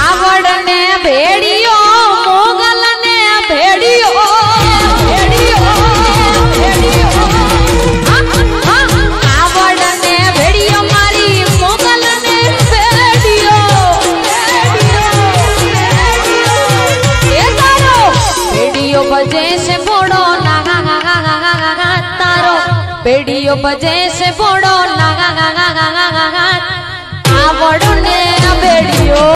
कावड़ ने भेड़ियो मोगल ने भेड़ियो भेड़ियो भेड़ियो कावड़ ने भेड़ियो मारी मोगल ने भेड़ियो भेड़ियो बजे से बोड़ो नागा तारो भेड़ियो बजे से बोड़ो नागा कावड़ ने भेड़ियो।